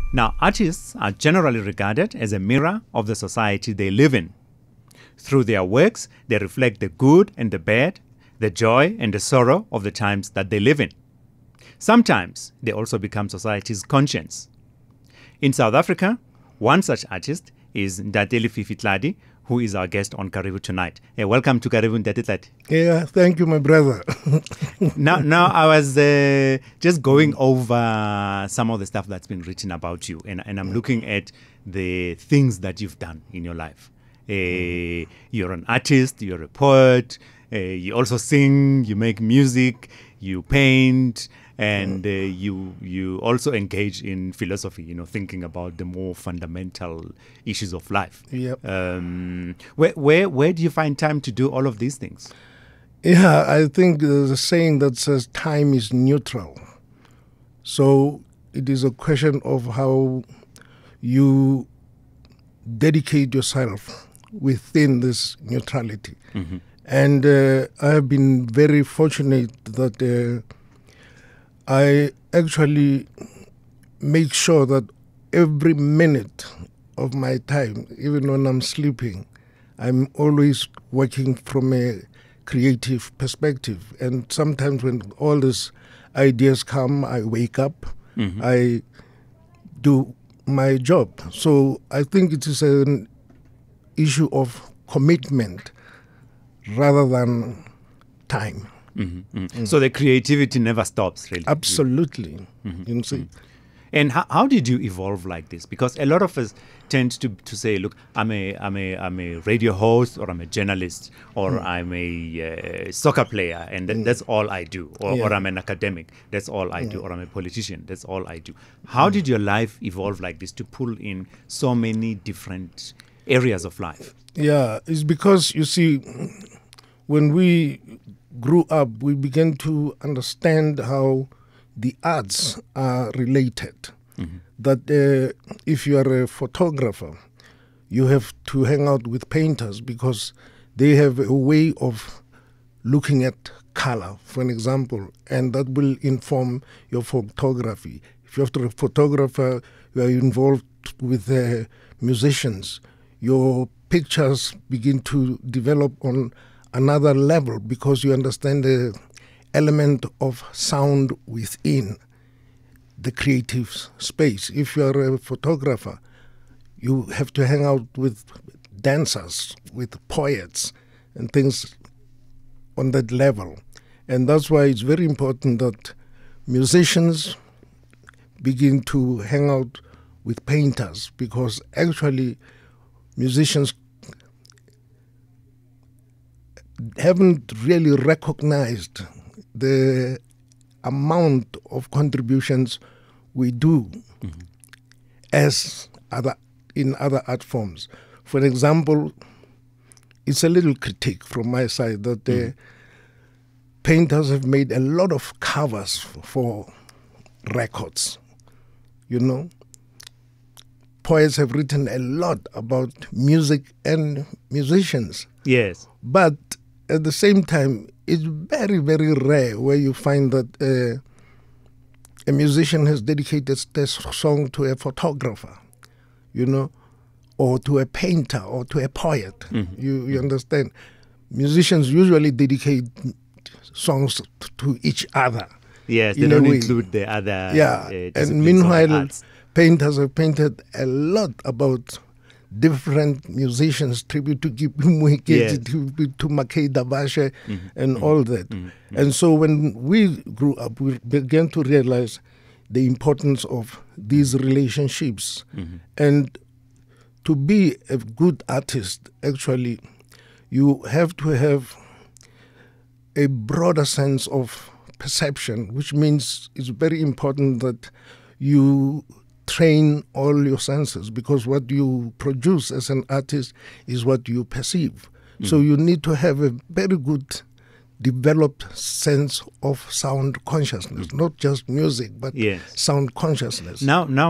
Now, artists are generally regarded as a mirror of the society they live in. Through their works, they reflect the good and the bad, the joy and the sorrow of the times that they live in. Sometimes they also become society's conscience. In South Africa, one such artist is Lefifi Tladi, who is our guest on Karibu tonight. Welcome to Karibu, Tladi. Yeah, thank you, my brother. Now I was just going over some of the stuff that's been written about you, and I'm looking at the things that you've done in your life. You're an artist, you're a poet, you also sing, you make music, you paint, and you also engage in philosophy, thinking about the more fundamental issues of life. Yep. Where do you find time to do all of these things? Yeah, I think there's a saying that says time is neutral. So it is a question of how you dedicate yourself within this neutrality. Mm-hmm. And I have been very fortunate that I actually make sure that every minute of my time, even when I'm sleeping, I'm always working from a creative perspective. And sometimes when all these ideas come, I wake up, mm-hmm. I do my job. So I think it is an issue of commitment rather than time. Mm-hmm, mm-hmm. So the creativity never stops, really. Absolutely. Mm-hmm, you see. Mm-hmm. And how did you evolve like this? Because a lot of us tend to say, look, I'm a radio host, or I'm a journalist, or I'm a soccer player, and that's all I do, or I'm an academic, that's all I do, or I'm a politician, that's all I do. How did your life evolve like this to pull in so many different areas of life? Yeah, it's because, you see, when we grew up, we began to understand how the arts are related. Mm-hmm. That if you are a photographer, you have to hang out with painters because they have a way of looking at color, for an example, and that will inform your photography. If you're a photographer, you are involved with musicians, your pictures begin to develop on another level because you understand the element of sound within the creative space. If you are a photographer, you have to hang out with dancers, with poets, and things on that level. And that's why it's very important that musicians begin to hang out with painters, because actually musicians haven't really recognized the amount of contributions we do as in other art forms. For example, it's a little critique from my side that painters have made a lot of covers for records, Poets have written a lot about music and musicians. Yes. But at the same time, it's very, very rare where you find that a musician has dedicated this song to a photographer, or to a painter or to a poet. Mm-hmm. You understand? Musicians usually dedicate songs to each other. Yes, they don't include the other. Yeah, and meanwhile, painters have painted a lot about different musicians, tribute to Karibu, yes. to Makei Dabashe, and all that. Mm-hmm. And so when we grew up, we began to realize the importance of these relationships. Mm-hmm. And to be a good artist, actually, you have to have a broader sense of perception, which means it's very important that you train all your senses, because what you produce as an artist is what you perceive. Mm. So you need to have a very good developed sense of sound consciousness, not just music, but sound consciousness. Now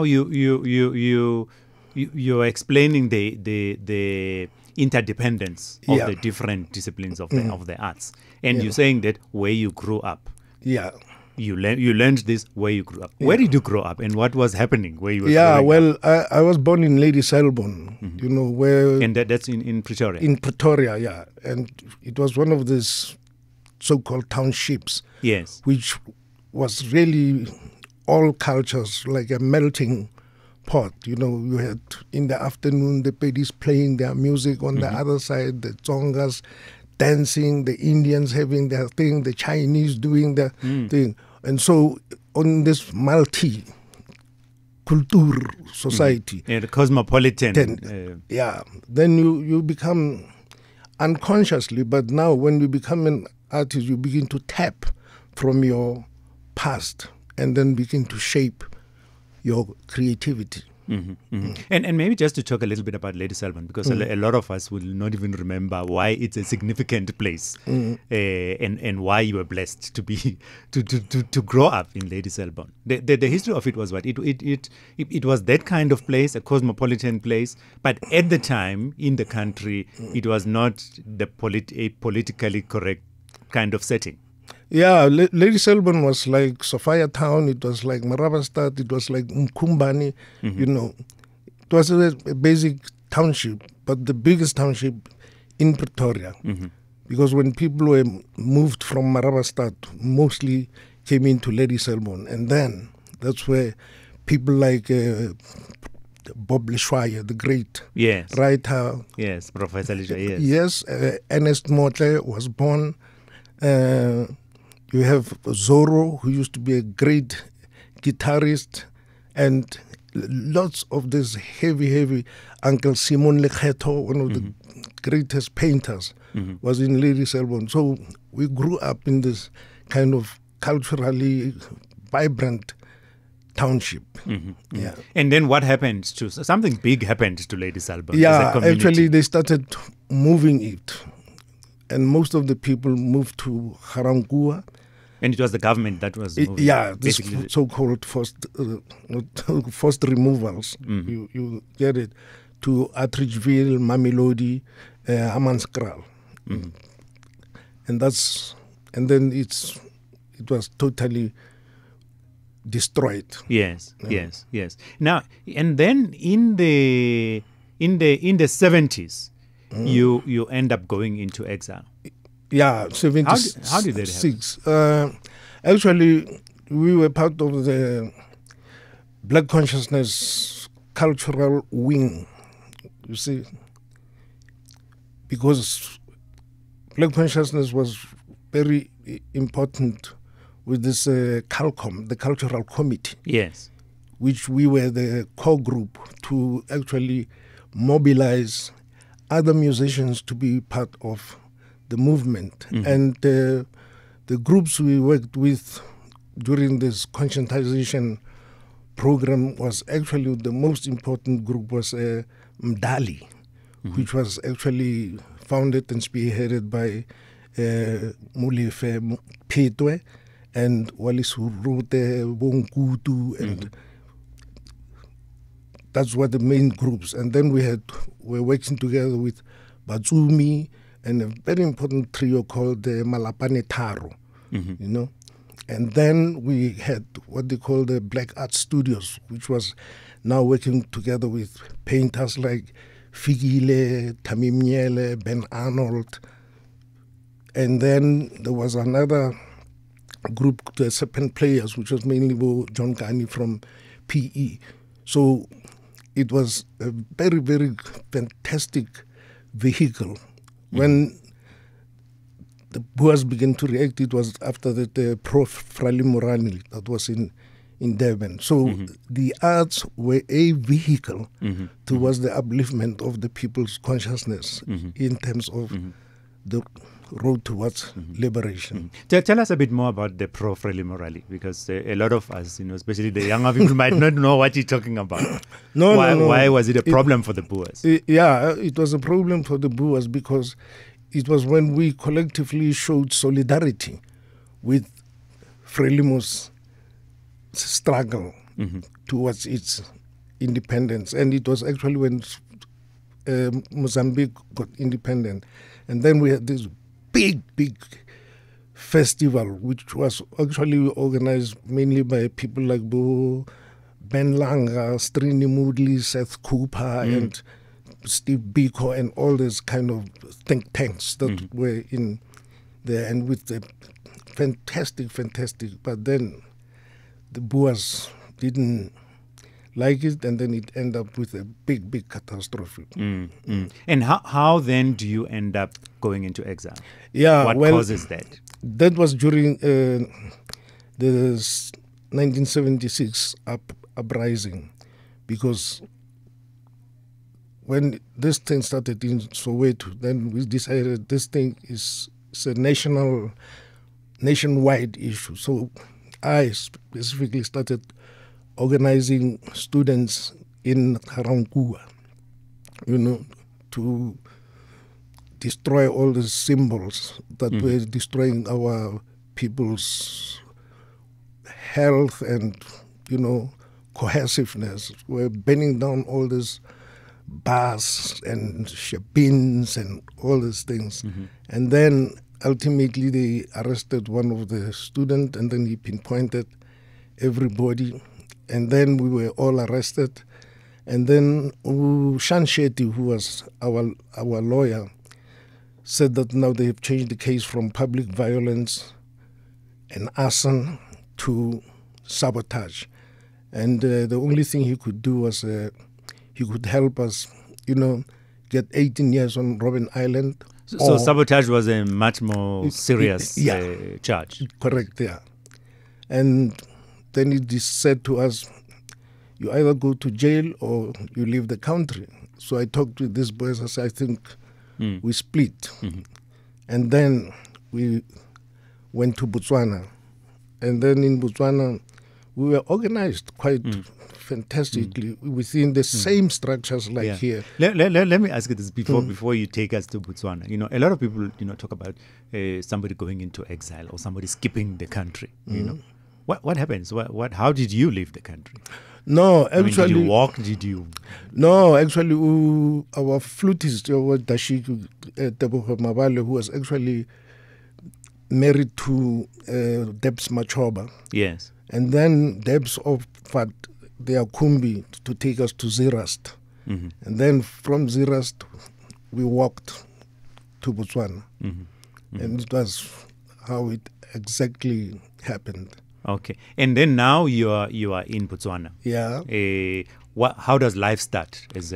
you're explaining the interdependence of the different disciplines of the arts, and you're saying that where you grew up. Yeah. You learned this where you grew up. Where did you grow up, and what was happening where you were growing up? I was born in Lady Selborne, where... And that's in Pretoria? In Pretoria, yeah. And it was one of these so-called townships. Yes. Which was really all cultures, like a melting pot. You had in the afternoon the Pedis playing their music, on the other side the Tsongas dancing, the Indians having their thing, the Chinese doing their thing. And so on this multi-culture society. Yeah, the cosmopolitan. Then you become unconsciously, but now when you become an artist, you begin to tap from your past and then begin to shape your creativity. And maybe just to talk a little bit about Lady Selborne, because a lot of us will not even remember why it's a significant place, and why you were blessed to be to grow up in Lady Selborne. The history of it was what it was that kind of place, a cosmopolitan place, but at the time in the country it was not a politically correct kind of setting. Yeah, Lady Selborne was like Sophia Town, it was like Marabastad, it was like Mkumbani, It was a basic township, but the biggest township in Pretoria. Because when people were moved from Marabastad, mostly came into Lady Selborne. And then that's where people like Bob Lishwaya, the great writer. Yes, Professor Lishwaya, yes. Ernest Motle was born. You have Zorro, who used to be a great guitarist, and lots of this heavy Uncle Simon Lekgeto, one of the greatest painters, was in Lady Selborne. So we grew up in this kind of culturally vibrant township. Yeah. And then what happened to something big happened to Lady Selborne? Yeah, actually they started moving it. And most of the people moved to Garangua. And it was the government that was moving. Yeah, this so-called forced removals. You get it, to Atteridgeville, Mamelodi, Hammanskraal. And then it was totally destroyed. Yes. Now, and then in the 70s, you end up going into exile. Yeah, 76. How did that happen? Actually, we were part of the Black Consciousness cultural wing, you see, because Black Consciousness was very important with this CALCOM, the Cultural Committee. Yes. Which we were the core group to actually mobilize other musicians to be part of the movement. And the groups we worked with during this conscientization program was actually the most important group was Mdali, which was actually founded and spearheaded by Molefe Phetwe and Walisurude Bonkutu, and that's what the main groups. And then we're working together with Batsumi and a very important trio called the Malapane Taro, And then we had what they call the Black Art Studios, which was now working together with painters like Figile, Tamim Nyele, Ben Arnold. And then there was another group, the Serpent Players, which was mainly John Kani from PE. So it was a very, very fantastic vehicle. When the Boers began to react, it was after the Prof. Frali Morani that was in Durban. So the arts were a vehicle towards the upliftment of the people's consciousness in terms of the road towards liberation. Tell us a bit more about the Prof. Frali Morali, because a lot of us, especially the younger people, might not know what you're talking about. Why was it a problem for the Boers? It was a problem for the Boers because it was when we collectively showed solidarity with Frelimo's struggle towards its independence. And it was actually when Mozambique got independent. And then we had this big festival, which was actually organized mainly by people like Ben Langa, Strini Moodley, Seth Cooper, and Steve Biko, and all these kind of think tanks that were in there, and with the fantastic. But then the Boers didn't like it, and then it ended up with a big catastrophe. And how then do you end up going into exile? Yeah, what causes that? That was during the 1976 uprising, because when this thing started in Soweto, then we decided this thing is a nationwide issue. So I specifically started organizing students in Harankuwa, to destroy all the symbols that were destroying our people's health and, cohesiveness. We're burning down all these bars and shebins and all these things. And then ultimately they arrested one of the students, and then he pinpointed everybody. And then we were all arrested. And then Shan Shetty, who was our lawyer, said that now they have changed the case from public violence and arson to sabotage. And the only thing he could do was he could help us, get 18 years on Robben Island. So sabotage was a much more serious charge. Correct, yeah. And then he just said to us, you either go to jail or you leave the country. So I talked to these boys. I said, I think we split. And then we went to Botswana. And then in Botswana, we were organized quite fantastically within the same structures like here. Let me ask you this before you take us to Botswana. A lot of people, talk about somebody going into exile or somebody skipping the country. What happens? How did you leave the country? No, actually, did you walk? Did you? No, actually, our flutist, Dashiki Tebogo Mabale, who was actually married to Debs Machoba. Yes. And then Debs offered their kumbi to take us to Zerast. And then from Zerast, we walked to Botswana. And it was how it exactly happened. Okay, and then now you are in Botswana. Yeah. How does life start as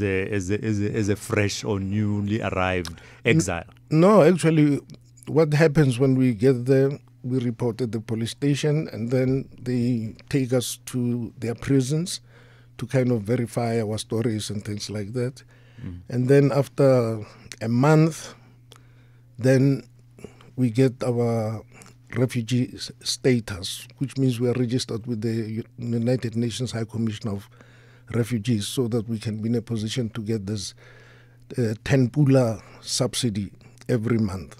a fresh or newly arrived exile? No, actually, what happens when we get there? We report at the police station, and then they take us to their prisons to kind of verify our stories and things like that. And then after a month, then we get our refugee status, which means we are registered with the United Nations High Commission of Refugees, so that we can be in a position to get this 10 pula subsidy every month.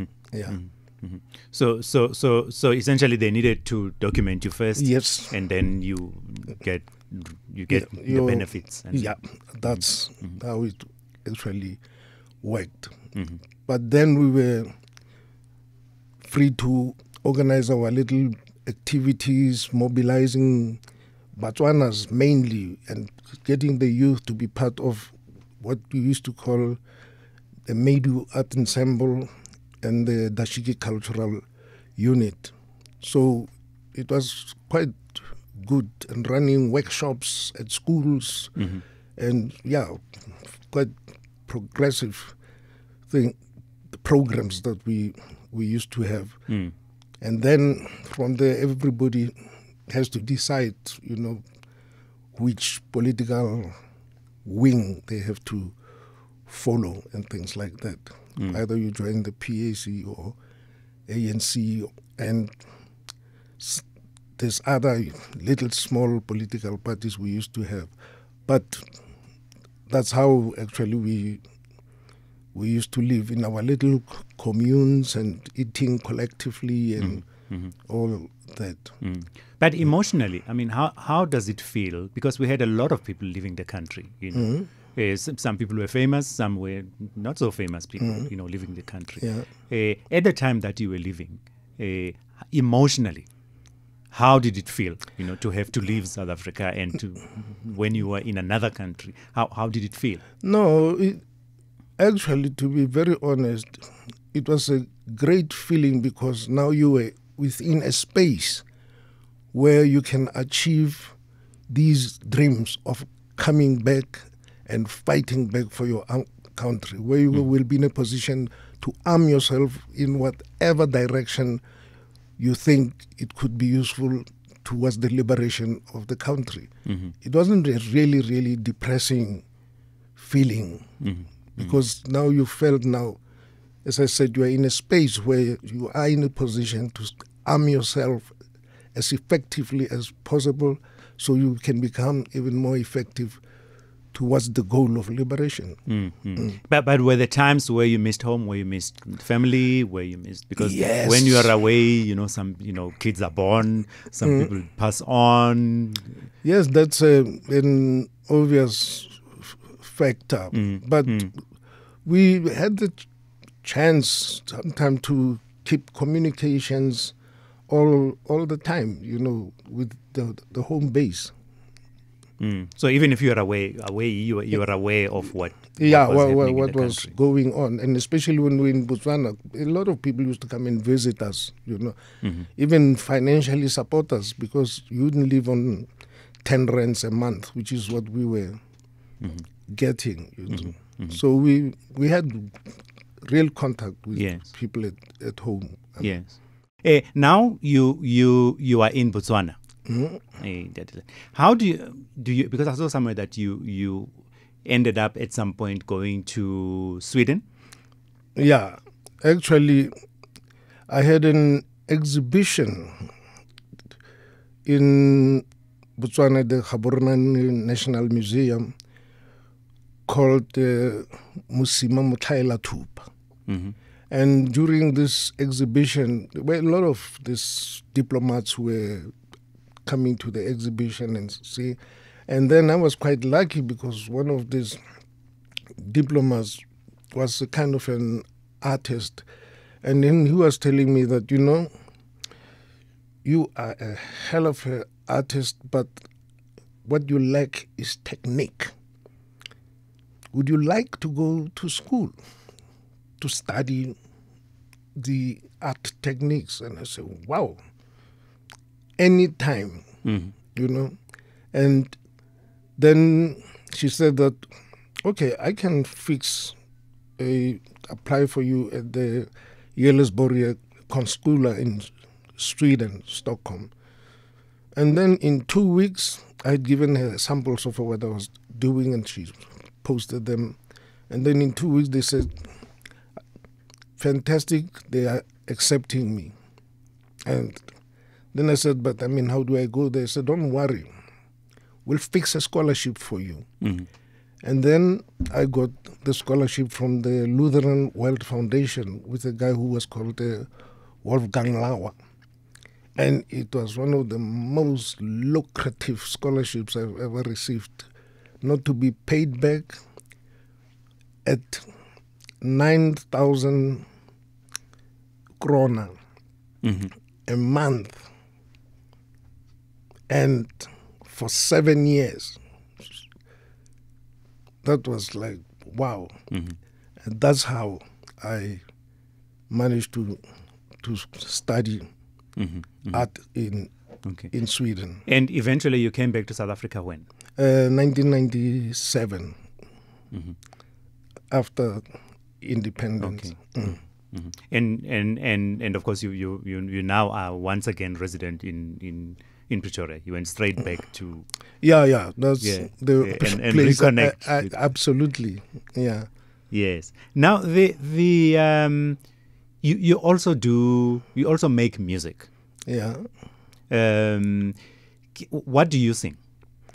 So essentially they needed to document you first. Yes. And then you get the benefits. That's how it actually worked. But then we were free to organize our little activities, mobilizing Botswanas mainly, and getting the youth to be part of what we used to call the Medu Art Ensemble and the Dashiki Cultural Unit. So it was quite good, and running workshops at schools and quite progressive programs that we used to have. And then from there, everybody has to decide, which political wing they have to follow and things like that. Either you join the PAC or ANC, and there's other little small political parties we used to have. But that's how actually we used to live in our little communes and eating collectively and all that. But emotionally, I mean, how does it feel? Because we had a lot of people leaving the country, some people were famous, some were not so famous people, leaving the country. At the time that you were leaving, emotionally, how did it feel, to have to leave South Africa and to when you were in another country? How did it feel? No, actually, to be very honest, it was a great feeling because now you were within a space where you can achieve these dreams of coming back and fighting back for your country, where you will be in a position to arm yourself in whatever direction you think it could be useful towards the liberation of the country. Mm-hmm. It wasn't a really, really depressing feeling because now you felt as I said, you are in a space where you are in a position to arm yourself as effectively as possible so you can become even more effective towards the goal of liberation. But were there times where you missed home, where you missed family, where you missed, because yes. when you are away, some kids are born, some people pass on. Yes, that's an obvious factor. But we had the chance sometimes to keep communications all the time, with the home base. So even if you are away, you are aware of what was going on, and especially when we were in Botswana, a lot of people used to come and visit us, even financially support us, because you wouldn't live on 10 rands a month, which is what we were getting. So we had real contact with people at home. Yes. Now you are in Botswana. How do you because I saw somewhere that you ended up at some point going to Sweden? Yeah, actually I had an exhibition in Botswana, the Gaborone National Museum, called Musima Motlaela Thupa. And during this exhibition, a lot of these diplomats were coming to the exhibition and see. And then I was quite lucky because one of these diplomats was a kind of an artist. And then he was telling me that, you are a hell of an artist, but what you lack is technique. Would you like to go to school to study the art techniques? And I said, wow, anytime, And then she said that, okay, I can apply for you at the Gällesborg Konstskola in Sweden, Stockholm. And then in 2 weeks, I had given her samples of what I was doing, and she posted them. And then in 2 weeks, they said, fantastic, they are accepting me. And then I said, but how do I go there? They said, don't worry, we'll fix a scholarship for you. And then I got the scholarship from the Lutheran World Foundation with a guy who was called Wolfgang Lauer. And it was one of the most lucrative scholarships I've ever received, not to be paid back at 9,000 krona a month, and for 7 years. That was like, wow. And that's how I managed to study art in Sweden. And eventually you came back to South Africa when? 1997, after independence. And of course you now are once again resident in Pretoria. You went straight back to that's the and place. Reconnect. Absolutely, yeah. Yes. Now the you also make music. Yeah. What do you sing?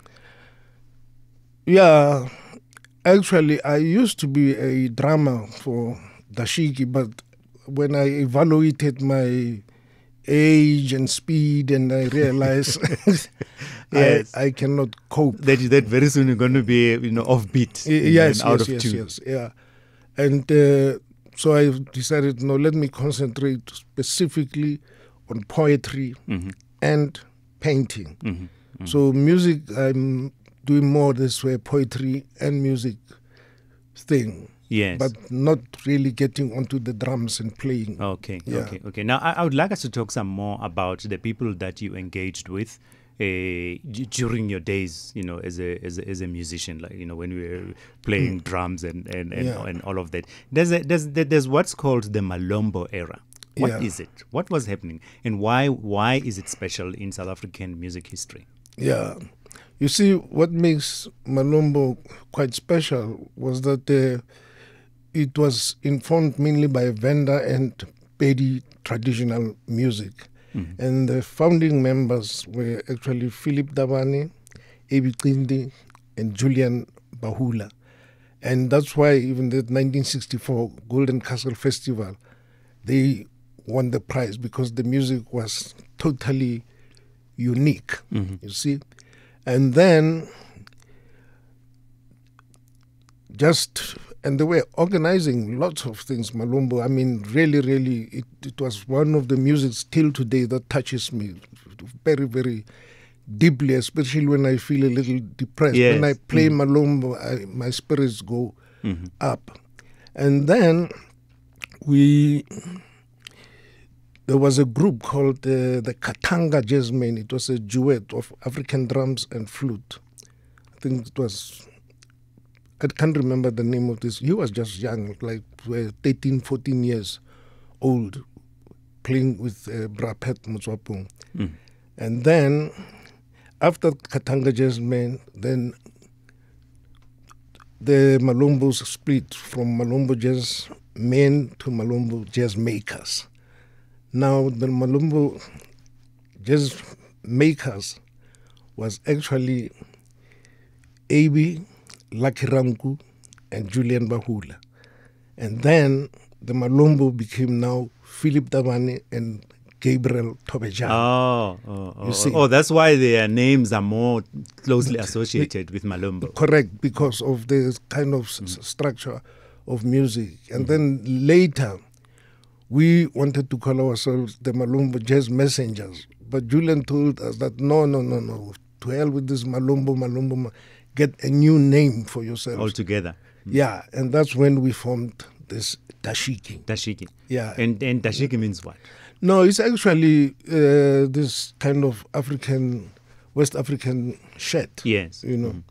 Yeah, actually, I used to be a drummer for dashiki, but when I evaluated my age and speed, and I realized I cannot cope. That very soon you're going to be offbeat, yes, and out of yes, tune. Yes, yeah. And So I decided, no, let me concentrate specifically on poetry and painting. So music, I'm doing more this way, poetry and music thing. Yes. But not really getting onto the drums and playing. Okay, Yeah. okay. Now, I would like us to talk some more about the people that you engaged with during your days, as a musician, like, when we were playing drums and all of that. There's what's called the Malombo era. What is it? What was happening? And why is it special in South African music history? Yeah. You see, what makes Malombo quite special was that it was informed mainly by Venda and Pedi traditional music. And the founding members were actually Philip Tladi, Tladi, and Julian Bahula. And that's why even the 1964 Golden Castle Festival, they won the prize because the music was totally unique, you see. And then and they were organizing lots of things, Malombo. I mean, really, it was one of the music still today that touches me very, very deeply, especially when I feel a little depressed. Yes. When I play Malombo, my spirits go up. And then there was a group called the Katanga Jazzmen. It was a duet of African drums and flute. I think it was... I can't remember the name of this. He was just young, like 13, 14 years old, playing with Brapet Mutswapong. And then, after Katanga Jazzmen, then the Malombos split from Malombo Jazz Men to Malombo Jazz Makers. Now, the Malombo Jazz Makers was actually A.B., Lucky Ranku, and Julian Bahula. And then the Malombo became now Philip Tladi and Gabriel Tobejan. You see? That's why their names are more closely associated with Malombo. Correct, because of the kind of structure of music. And then later, we wanted to call ourselves the Malombo Jazz Messengers. But Julian told us that no. To hell with this Malombo. Get a new name for yourself. Altogether. Yeah, and that's when we formed this Dashiki. Dashiki. Yeah. And Dashiki means what? No, it's actually this kind of West African shirt. Yes.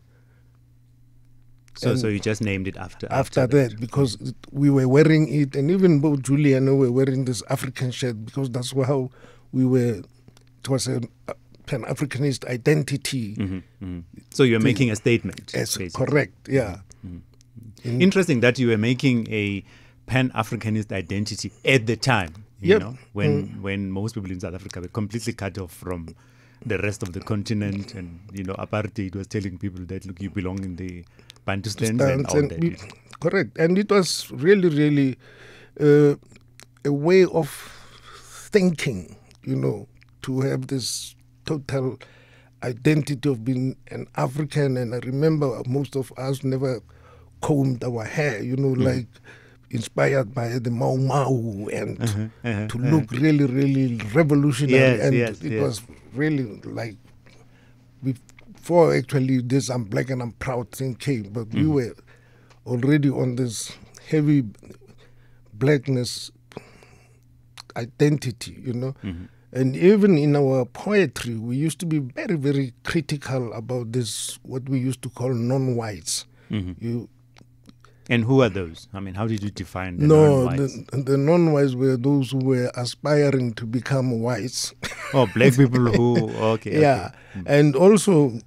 So you just named it after that because we were wearing it, and even both Julie and I were wearing this African shirt because that's how we were. It was a Pan-Africanist identity. So you're making a statement. Yes, basically. correct, yeah. Interesting that you were making a Pan-Africanist identity at the time, when most people in South Africa were completely cut off from the rest of the continent, and Apartheid was telling people that, look, you belong in the Bantustan and all that. Correct, and it was really a way of thinking, to have this total identity of being an African. And I remember most of us never combed our hair, like inspired by the Mau Mau and to look really revolutionary. It was really like before actually this I'm black and I'm proud thing came, but we were already on this heavy blackness identity, And even in our poetry, we used to be very, very critical about this, what we used to call non-whites. And who are those? I mean, how did you define the non-whites? The non-whites were those who were aspiring to become whites. Oh, black people who, okay. Yeah, and also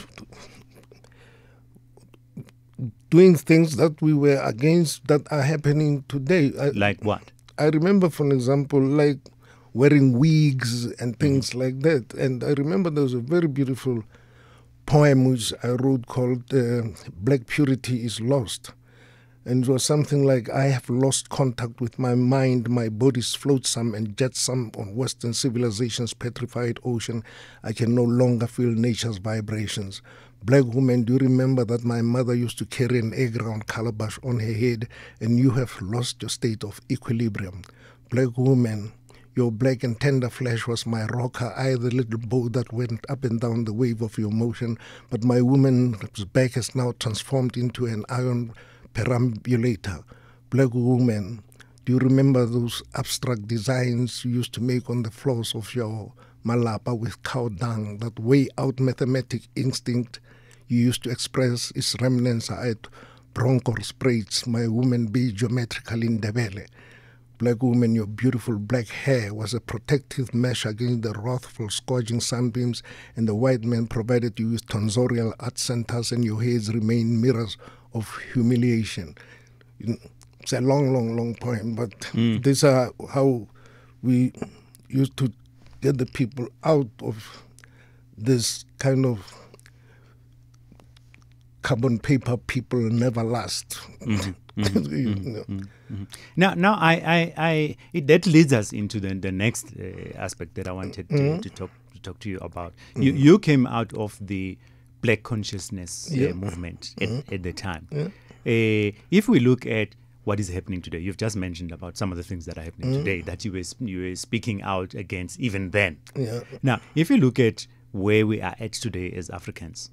doing things that we were against that are happening today. Like what? I remember, for example, like wearing wigs and things like that. And I remember there was a very beautiful poem which I wrote called Black Purity is Lost. And it was something like, I have lost contact with my mind, my body's flotsam and jetsam on Western civilization's petrified ocean. I can no longer feel nature's vibrations. Black woman, do you remember that my mother used to carry an egg-round calabash on her head, and you have lost your state of equilibrium? Black woman, your black and tender flesh was my rocker, I the little boat that went up and down the wave of your motion, but my woman's back has now transformed into an iron perambulator. Black woman, do you remember those abstract designs you used to make on the floors of your malapa with cow dung, that way out mathematic instinct you used to express its remnants are at bronchor sprays, my woman be geometrical in Ndebele. Black woman, your beautiful black hair was a protective mesh against the wrathful, scorching sunbeams, and the white man provided you with tonsorial art centers, and your heads remain mirrors of humiliation. It's a long, long, long poem, but these are how we used to get the people out of this kind of carbon paper people never last. Now, that leads us into the next aspect that I wanted to talk to you about. You came out of the Black consciousness movement at the time. If we look at what is happening today, you've just mentioned about some of the things that are happening today that you were speaking out against even then. Now, if you look at where we are at today as Africans,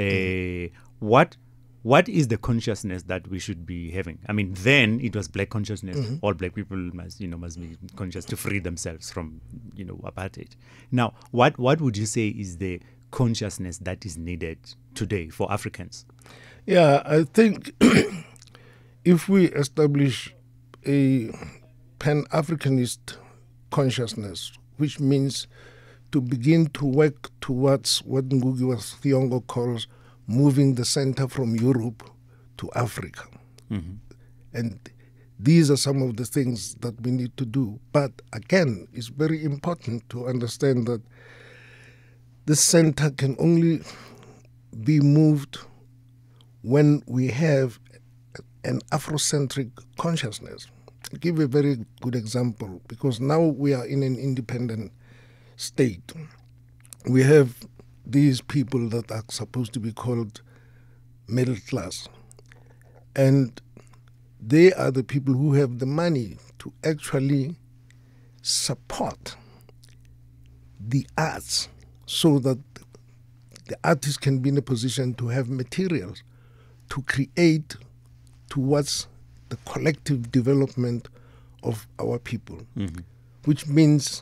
what is the consciousness that we should be having? I mean, then it was Black consciousness. All Black people must be conscious to free themselves from apartheid. Now, what would you say is the consciousness that is needed today for Africans? Yeah, I think if we establish a Pan-Africanist consciousness, which means to begin to work towards what Ngugi wa Thiong'o calls moving the center from Europe to Africa. And these are some of the things that we need to do. But again, it's very important to understand that the center can only be moved when we have an Afrocentric consciousness. I'll give you a very good example, because now we are in an independent state. We have these people that are supposed to be called middle class. And they are the people who have the money to actually support the arts so that the artist can be in a position to have materials to create towards the collective development of our people, which means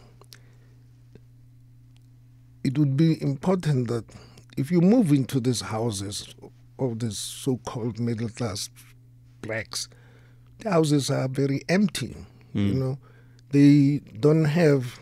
it would be important that if you move into these houses of these so-called middle-class blacks, the houses are very empty, They don't have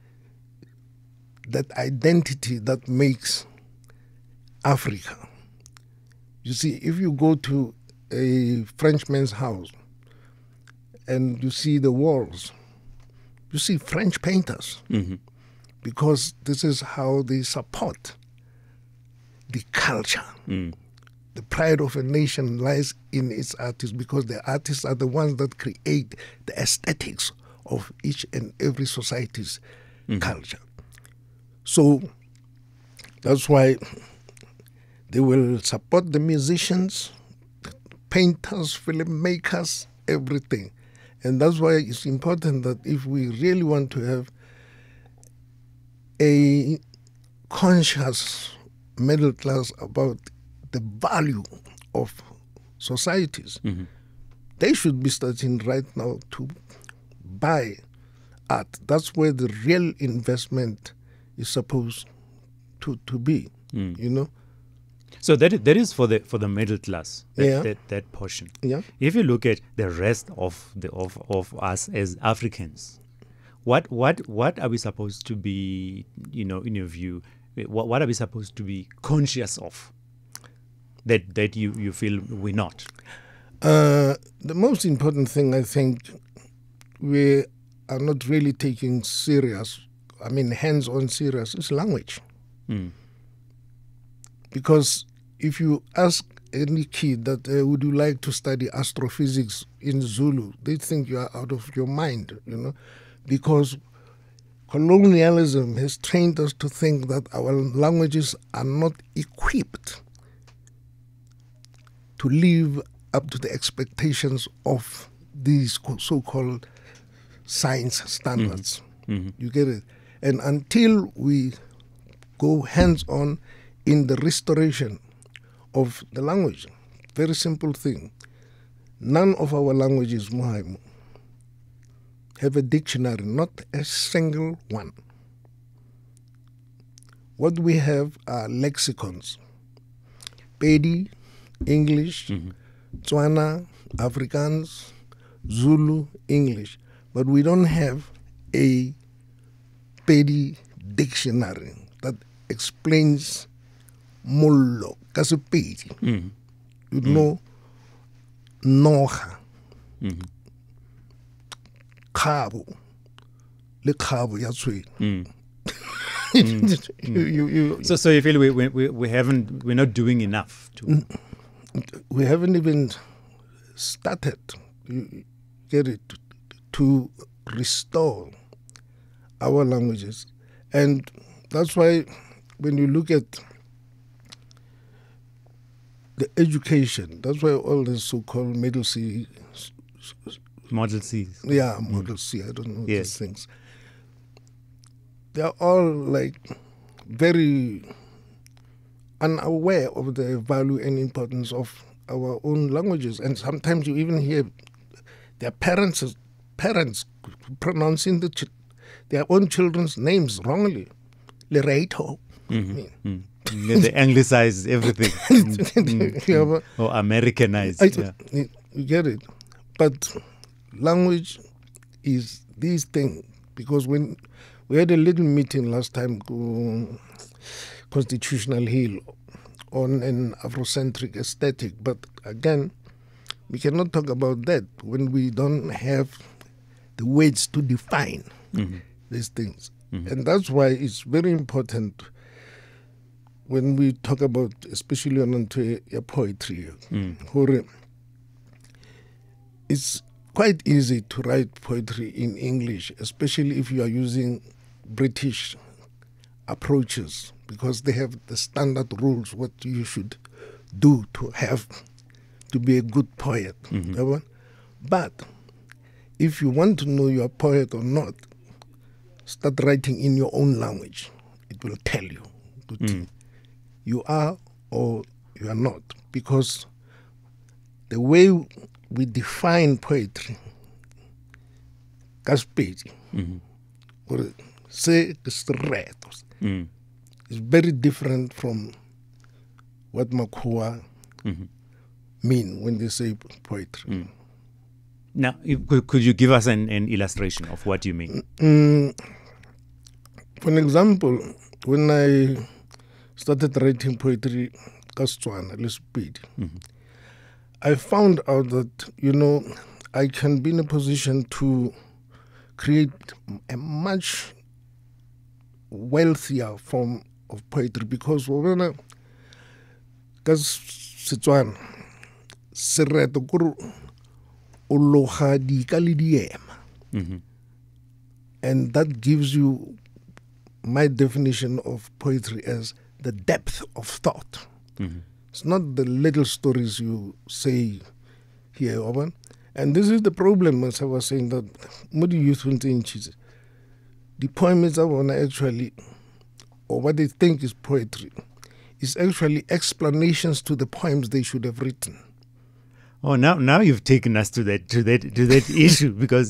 that identity that makes Africa. You see, if you go to a Frenchman's house and you see the walls, you see French painters. Because this is how they support the culture. The pride of a nation lies in its artists, because the artists are the ones that create the aesthetics of each and every society's culture. So that's why they will support the musicians, painters, filmmakers, everything. And that's why it's important that if we really want to have a conscious middle class about the value of societies, they should be starting right now to buy art. That's where the real investment is supposed to be, So that is for the middle class, that portion. If you look at the rest of us as Africans, what are we supposed to be, in your view, what are we supposed to be conscious of that you feel we're not? The most important thing, I think, we are not really taking serious, hands-on serious, is language. Because if you ask any kid that would you like to study astrophysics in Zulu, they think you are out of your mind, because colonialism has trained us to think that our languages are not equipped to live up to the expectations of these so-called science standards. You get it? And until we go hands-on in the restoration of the language, very simple thing, none of our languages, Mohaimu, have a dictionary, not a single one. What we have are lexicons. Pedi, English, Tswana, Afrikaans, Zulu, English. But we don't have a Pedi dictionary that explains mollo, kasi Pedi. You know, noga, khabo, le khabo ya tsweng. So you feel we're not doing enough to. We haven't even started, you get it, to restore our languages. And that's why when you look at the education, that's why all the so-called Model C. Yeah, Model C, I don't know these things. They're all like very unaware of the value and importance of our own languages. And sometimes you even hear their parents pronouncing their own children's names wrongly. Lereito. They anglicize everything. Or Americanize. You get it. But language is this thing. Because when we had a little meeting last time, Constitutional Hill, on an Afrocentric aesthetic. But again, we cannot talk about that when we don't have the words to define these things. And that's why it's very important when we talk about, especially on your poetry, it's quite easy to write poetry in English, especially if you are using British approaches, because they have the standard rules what you should do to be a good poet. But if you want to know you're a poet or not, start writing in your own language. It will tell you you are or you are not, because the way we define poetry, Kaspedi, or say is very different from what Makua mean when they say poetry. Now, could you give us an illustration of what you mean? For example, when I started writing poetry, Kastswana, Lesbidi, I found out that, I can be in a position to create a much wealthier form of poetry, because when Setswana sereto kuru ologa dika le diema, and that gives you my definition of poetry as the depth of thought. It's not the little stories you say here, Oban. And this is the problem, as I was saying, that Moody Youth inches. The poems are actually, or what they think is poetry, is actually explanations to the poems they should have written. Oh, now you've taken us to that issue, because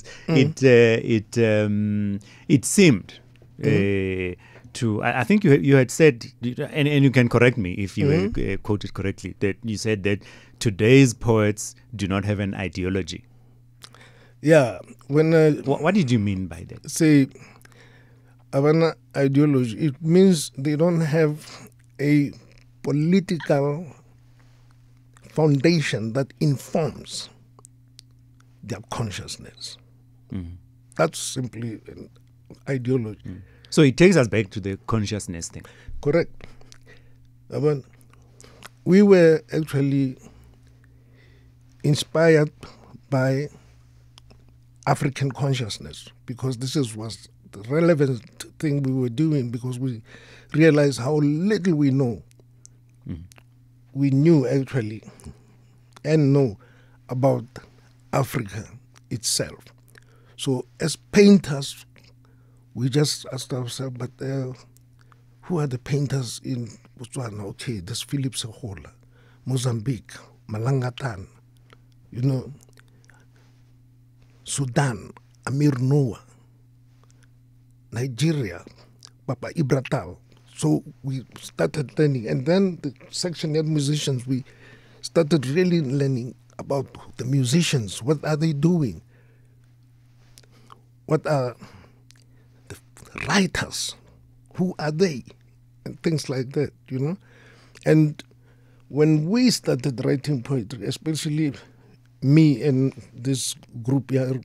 it seemed to, I think you had said, and you can correct me if you quoted correctly, that you said that today's poets do not have an ideology. Yeah. When what did you mean by that? Say, an ideology, it means they don't have a political foundation that informs their consciousness. That's simply an ideology. So it takes us back to the consciousness thing. Correct. we were actually inspired by African consciousness, because was the relevant thing we were doing, because we realized how little we know. We knew actually and know about Africa itself. So as painters, we just asked ourselves, but who are the painters in Botswana? Okay, there's Philip Sehola, Mozambique, Malangatan, Sudan, Amir Noah, Nigeria, Papa Ibratal. So we started learning. And then the section head musicians, we started really learning about the musicians. What are they doing? What are the writers? Who are they? And things like that, And when we started writing poetry, especially me and this group here,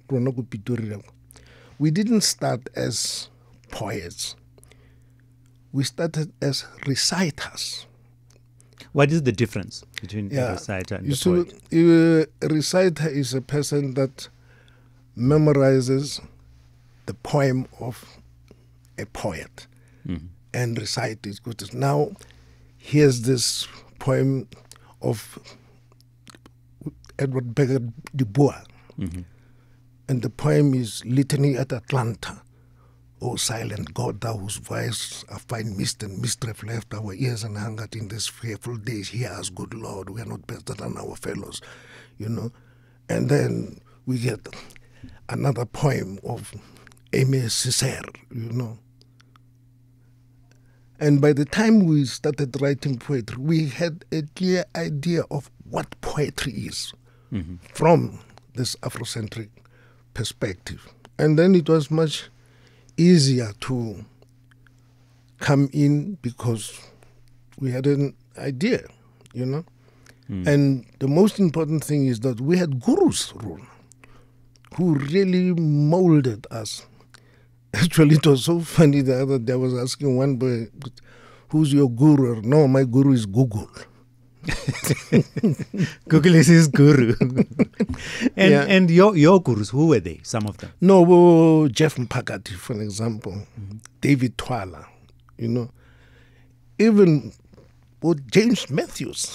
we didn't start as poets. We started as reciters. What is the difference between a reciter and a poet? A reciter is a person that memorizes the poem of a poet and recite it. Now, here's this poem of Edward Becker Du Bois, and the poem is Litany at Atlanta. O silent God, thou whose voice a fine mist and mischief left our ears and hungered in these fearful days. Hear us, good Lord, we are not better than our fellows, And then we get another poem of Aimé Césaire, And by the time we started writing poetry, we had a clear idea of what poetry is from this Afrocentric perspective. And then it was much easier to come in because we had an idea, And the most important thing is that we had gurus who really molded us. Actually, it was so funny the other day I was asking one boy, who's your guru? No, my guru is Google. Google is his guru. And your gurus, who were they, some of them? No, Jeff Mpakati, for example, David Twala, even James Matthews,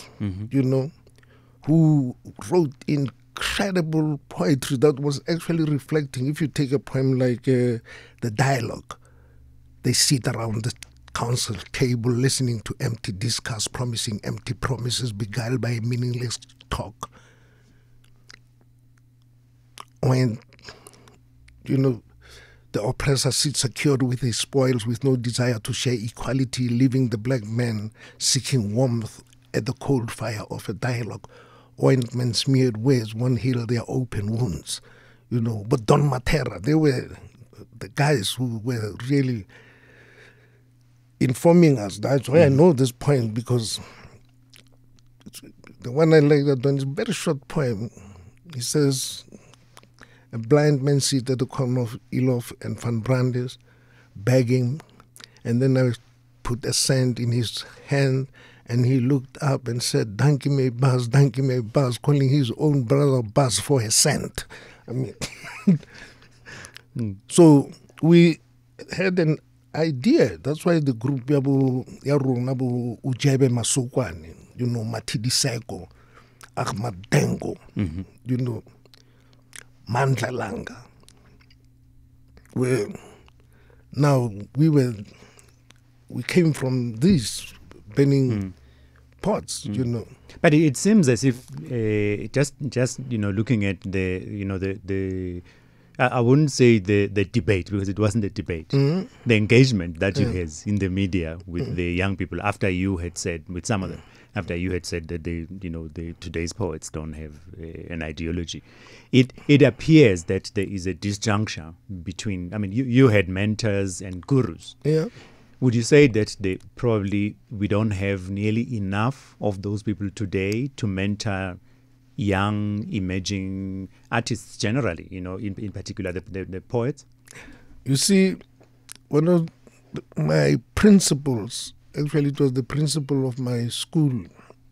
who wrote incredible poetry that was actually reflecting. If you take a poem like The Dialogue, they sit around the council table listening to empty discourse, promising empty promises, beguiled by meaningless talk. When, the oppressor sits secured with his spoils with no desire to share equality, leaving the black man seeking warmth at the cold fire of a dialogue. Ointment smeared ways won't heal their open wounds. But Don Matera, they were the guys who were really informing us. That's why I know this poem, because the one I like, that one is a very short poem. He says, a blind man sits at the corner of Elof and Van Brandes, begging, and then I put a sand in his hand, and he looked up and said, Dankie my Bas, calling his own brother Bas for a cent. I mean, So we had an idea. That's why the group Ujebe Masukwane, Matidi Seko, Ahmad Dengo, Mandla Langa. Now we came from these burning pots, But it seems as if just looking at the I wouldn't say the debate, because it wasn't a debate. The engagement that you had in the media with the young people after you had said, with some of them, after you had said that today's poets don't have an ideology, it appears that there is a disjuncture between. I mean, you had mentors and gurus. Yeah. Would you say that we don't have nearly enough of those people today to mentor young emerging artists generally, in particular the poets? You see, one of my principles, actually it was the principle of my school,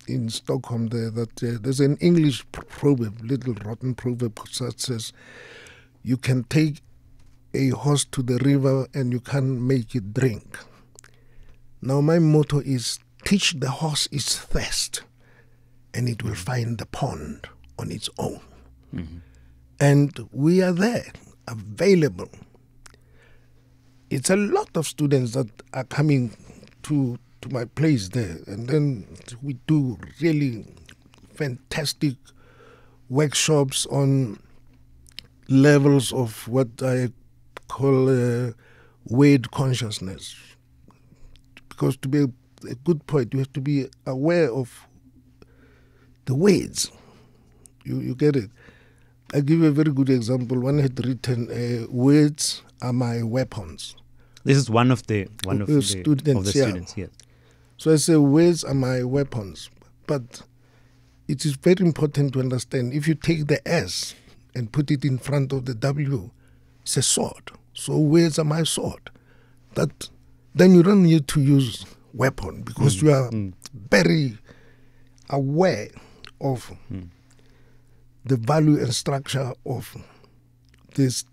in Stockholm there that there's an English proverb, little rotten proverb that says, you can take a horse to the river and you can't make it drink. Now my motto is, teach the horse its thirst and it will find the pond on its own. Mm-hmm. And we are there, available. It's a lot of students that are coming to my place there, and then we do really fantastic workshops on levels of what I call weighed consciousness. Because to be a good poet, you have to be aware of the weights. You get it? I give you a very good example. One had written, "Words are my weapons." This is one of the students. Yes. So I say, words are my weapons. But it is very important to understand, if you take the S and put it in front of the W, it's a sword. So words are my sword. That then you don't need to use weapon, because you are very aware of the value and structure of this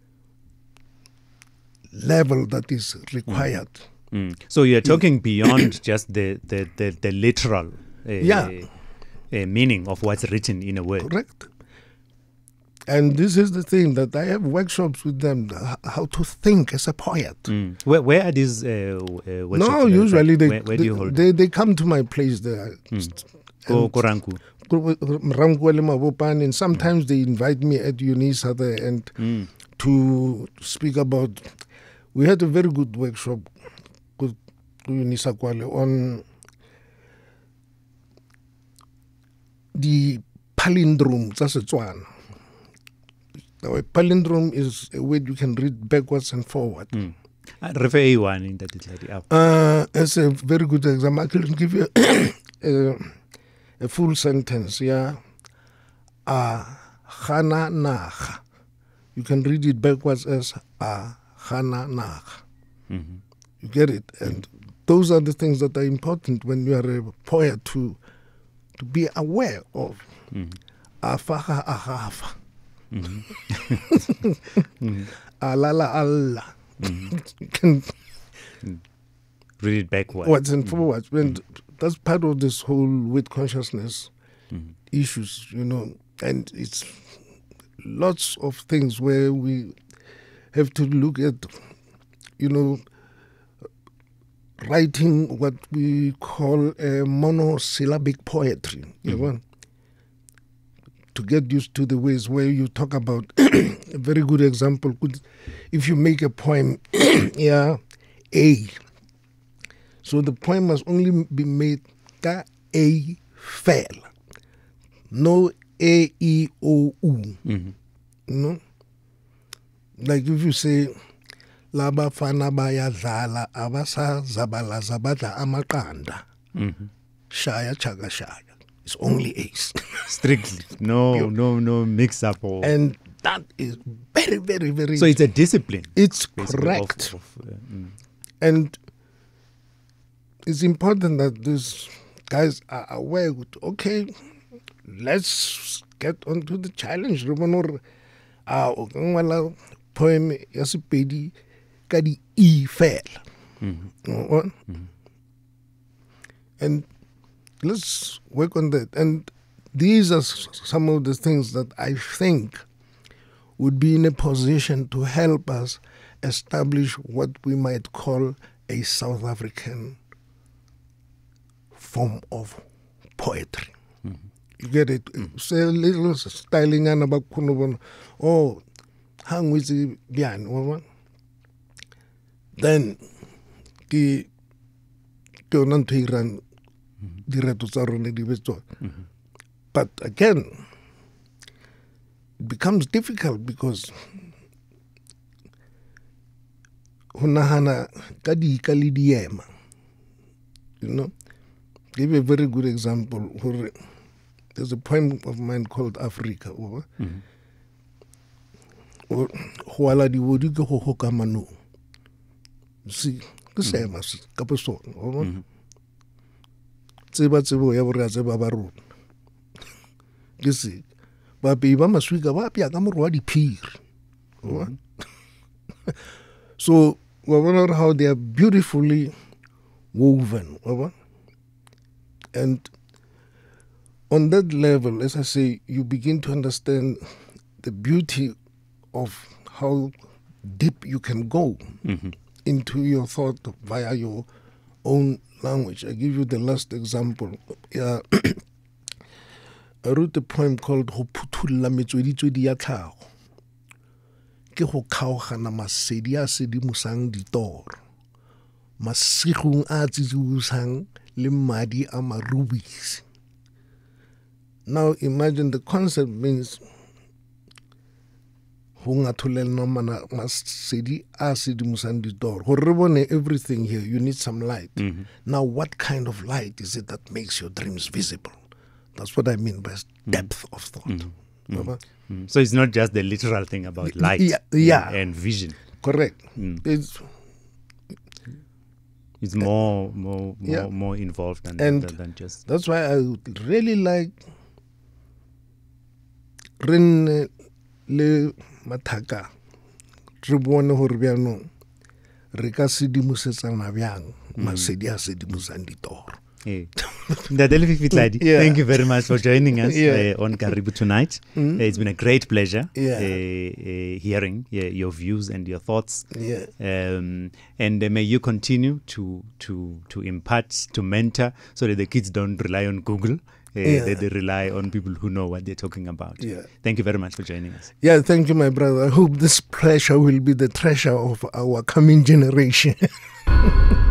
level that is required. So you're talking beyond just the literal meaning of what's written in a word. Correct. And this is the thing that I have workshops with them, how to think as a poet. Where are these workshops? No, usually where do you hold they come to my place there. Koranku. And sometimes they invite me at UNISA there and to speak about. We had a very good workshop with UNISA Kwale on the palindrome. That's a Tswana. Now, a palindrome is a word you can read backwards and forward. Refer one in that. As a very good example, I can give you a full sentence. Yeah, Khana Naga. You can read it backwards as Khana Naga. You get it, and those are the things that are important when you are a poet to be aware of. Afaha ahafa. Alala Allah. You can read it backwards and forwards. And that's part of this whole with consciousness issues, and it's lots of things where we have to look at, writing what we call a monosyllabic poetry. To get used to the ways where you talk about a very good example. If you make a poem, A. So the poem must only be made ka A fell. No A, E, O, U. Like if you say, Laba fana baya dlala abasa zabala zabata amaqanda. Shaya chaga shaya. It's only A's. Strictly. No mix up. And that is very, very, very... So it's a discipline. It's correct. And it's important that these guys are aware, okay, let's get onto the challenge. Poem Yasipedi Kadi E fell. And let's work on that. And these are some of the things that I think would be in a position to help us establish what we might call a South African form of poetry. You get it? Say a little styling and about hang with the bian. Then the but again, it becomes difficult because give a very good example. There's a poem of mine called Africa. See, the same as Capuson. tseba ya bo re a tseba ba rona ke se ba pe ba maswika ba pya ka morwa diphiri so we wonder how they are beautifully woven and on that level, as I say, you begin to understand the beauty of how deep you can go into your thought via your own language. I give you the last example. I wrote a poem called Ho Phuthula Metsweditswedi ya Tlhago. Ke go khaogana masedi a sedimosang ditoro. Masigong a tsitsibusang le madi a marubisi. Now imagine the concept means everything here, you need some light. Now what kind of light is it that makes your dreams visible? That's what I mean by depth of thought. So it's not just the literal thing about light and vision. Correct. It's more involved than just. That's why I would really like Ren le Mataka re bone hore bjano re ka sedimosetsana bjang masedi a sedimosang ditoro. Lefifi Tladi, thank you very much for joining us on Karibu tonight. It's been a great pleasure hearing your views and your thoughts. And may you continue to impart, to mentor, so that the kids don't rely on Google. They rely on people who know what they're talking about. Thank you very much for joining us. Yeah, thank you, my brother. I hope this pleasure will be the treasure of our coming generation.